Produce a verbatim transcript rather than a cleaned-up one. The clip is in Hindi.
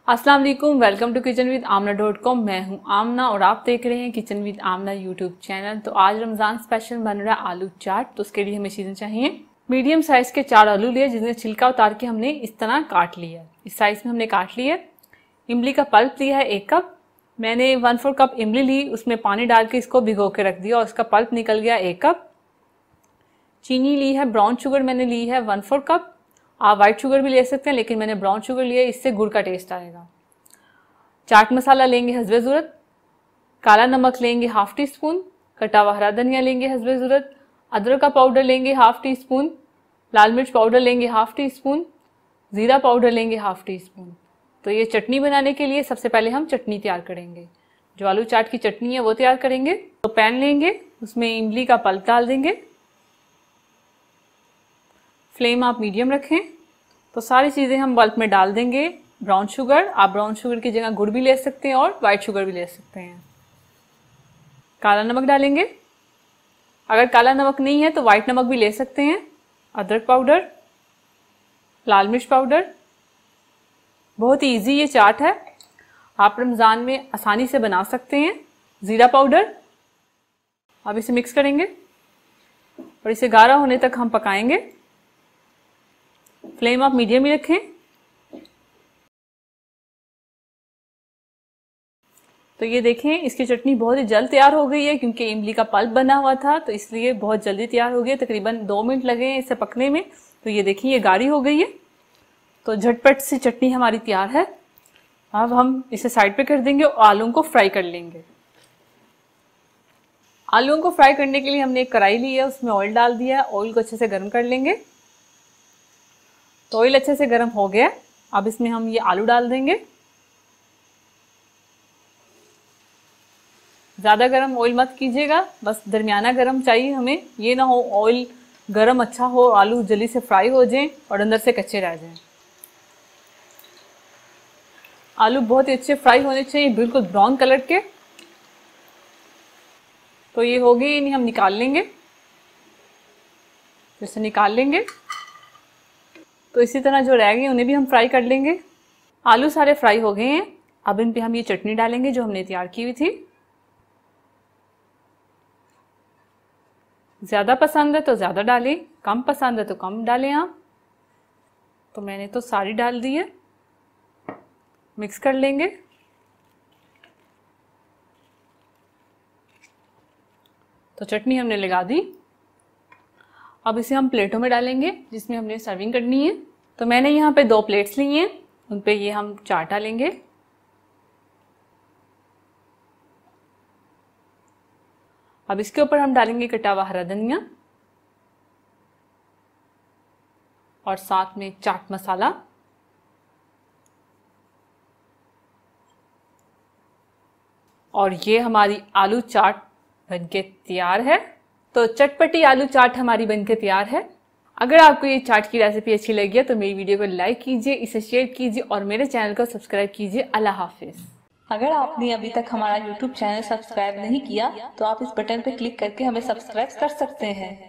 अस्सलाम वालेकुम, welcome to kitchen with Amna dot com. मैं हूं आमना और आप देख रहे हैं kitchen with Amna YouTube channel. तो आज रमज़ान स्पेशल बन रहा है आलू चाट। तो उसके लिए हमें चीज़ें चाहिए। मीडियम साइज़ के चार आलू लिए जिन्हें छिलका उतार के हमने इस तरह काट लिया। इस साइज़ में हमने काट लिया। इमली का पल्प लिया है एक कप। मैंने वन फोर कप इमली ली, उसमें पानी डाल के इसको भिगो के रख दिया और उसका पल्प निकल गया एक कप। चीनी ली है, ब्राउन शुगर मैंने ली है वन फोर कप। आप वाइट शुगर भी ले सकते हैं, लेकिन मैंने ब्राउन शुगर लिया, इससे गुड़ का टेस्ट आएगा। चाट मसाला लेंगे हस्बे ज़रूरत। काला नमक लेंगे हाफ टी स्पून। कटा हुआ हरा धनिया लेंगे हस्बे ज़रूरत। अदरक का पाउडर लेंगे हाफ टी स्पून। लाल मिर्च पाउडर लेंगे हाफ टी स्पून। ज़ीरा पाउडर लेंगे हाफ टी स्पून। तो ये चटनी बनाने के लिए सबसे पहले हम चटनी तैयार करेंगे। जो आलू चाट की चटनी है वो तैयार करेंगे। तो पैन लेंगे, उसमें इमली का पल्प डाल देंगे। फ्लेम आप मीडियम रखें। तो सारी चीज़ें हम पल्प में डाल देंगे। ब्राउन शुगर, आप ब्राउन शुगर की जगह गुड़ भी ले सकते हैं और वाइट शुगर भी ले सकते हैं। काला नमक डालेंगे, अगर काला नमक नहीं है तो वाइट नमक भी ले सकते हैं। अदरक पाउडर, लाल मिर्च पाउडर। बहुत ही ईजी ये चाट है, आप रमज़ान में आसानी से बना सकते हैं। ज़ीरा पाउडर। अब इसे मिक्स करेंगे और इसे गाढ़ा होने तक हम पकाएंगे। फ्लेम आप मीडियम ही रखें। तो ये देखें, इसकी चटनी बहुत ही जल्द तैयार हो गई है क्योंकि इमली का पल्प बना हुआ था, तो इसलिए बहुत जल्दी तैयार हो गई है। तकरीबन दो मिनट लगे हैं इसे पकने में। तो ये देखिए, ये गाढ़ी हो गई है। तो झटपट से चटनी हमारी तैयार है। अब हम इसे साइड पे कर देंगे और आलूओं को फ्राई कर लेंगे। आलूओं को फ्राई करने के लिए हमने एक कढ़ाई ली है, उसमें ऑयल डाल दिया है। ऑयल को अच्छे से गर्म कर लेंगे। तो ऑयल अच्छे से गर्म हो गया। अब इसमें हम ये आलू डाल देंगे। ज़्यादा गरम ऑयल मत कीजिएगा, बस दरमियाना गरम चाहिए हमें। ये ना हो ऑयल गरम अच्छा हो, आलू जल्दी से फ्राई हो जाएं और अंदर से कच्चे रह जाएं। आलू बहुत ही अच्छे फ्राई होने चाहिए, बिल्कुल ब्राउन कलर के। तो ये हो गई, इन्हें हम निकाल लेंगे। फिर से निकाल लेंगे। तो इसी तरह जो रह गए उन्हें भी हम फ्राई कर लेंगे। आलू सारे फ्राई हो गए हैं। अब इन पे हम ये चटनी डालेंगे जो हमने तैयार की हुई थी। ज़्यादा पसंद है तो ज़्यादा डालें, कम पसंद है तो कम डालें आप। तो मैंने तो सारी डाल दी है। मिक्स कर लेंगे। तो चटनी हमने लगा दी। अब इसे हम प्लेटों में डालेंगे जिसमें हमने सर्विंग करनी है। तो मैंने यहाँ पे दो प्लेट्स ली हैं, उन पे ये हम चाट डालेंगे। अब इसके ऊपर हम डालेंगे कटा हुआ हरा धनिया और साथ में चाट मसाला। और ये हमारी आलू चाट बनके तैयार है। तो चटपटी आलू चाट हमारी बनके तैयार है। अगर आपको ये चाट की रेसिपी अच्छी लगी है तो मेरी वीडियो को लाइक कीजिए, इसे शेयर कीजिए और मेरे चैनल को सब्सक्राइब कीजिए। अल्लाह हाफिज। अगर आपने अभी तक हमारा यूट्यूब चैनल सब्सक्राइब नहीं किया तो आप इस बटन पर क्लिक करके हमें सब्सक्राइब कर सकते हैं।